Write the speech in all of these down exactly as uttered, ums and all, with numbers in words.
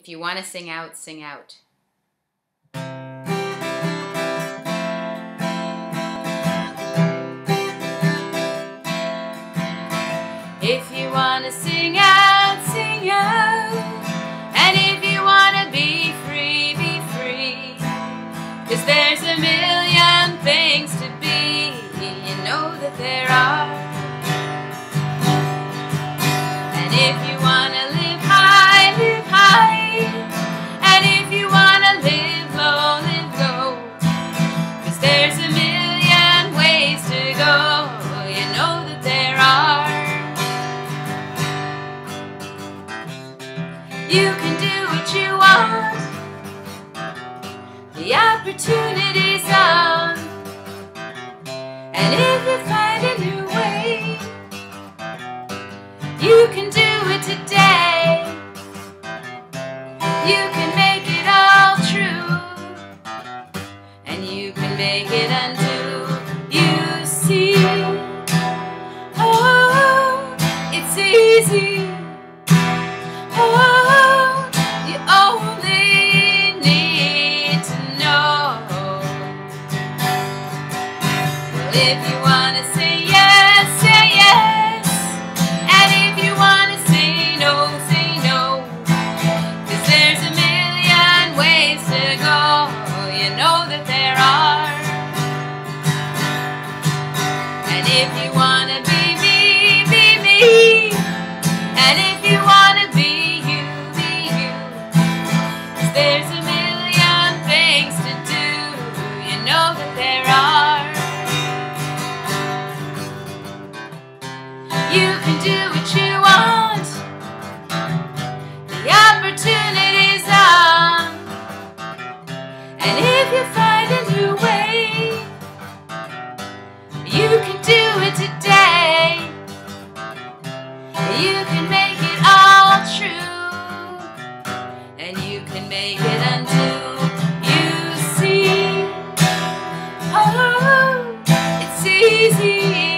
If you want to sing out, sing out. If you want to sing out, sing out. And if you want to be free, be free. 'Cause there's a million things to be, you know that there are. And if you want to live high, live high. And if you want to live low, live low. 'Cause there's a million ways to go, you know that there are. You can do what you want. The opportunity's on. And if you find a new way, you can do it today. You can make it all true. And you can make it undo. You see, oh, it's easy. If you want to say yes, say yes. And if you want to say no, say no. 'Cause there's a million ways to go, you know that there are. And if you want to be me, be me. And if you want to be you, be you. 'Cause there's a million things to do, you know that there are. You can do what you want. The opportunity's on. And if you find a new way, you can do it today. You can make it all true. And you can make it undo. You see, oh, it's easy.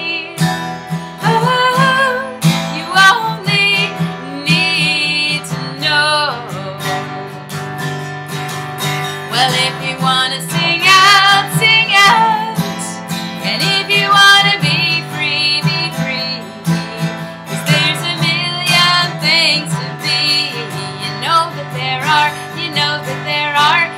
Well, if you want to sing out, sing out. And if you want to be free, be free. 'Cause there's a million things to be, you know that there are, you know that there are.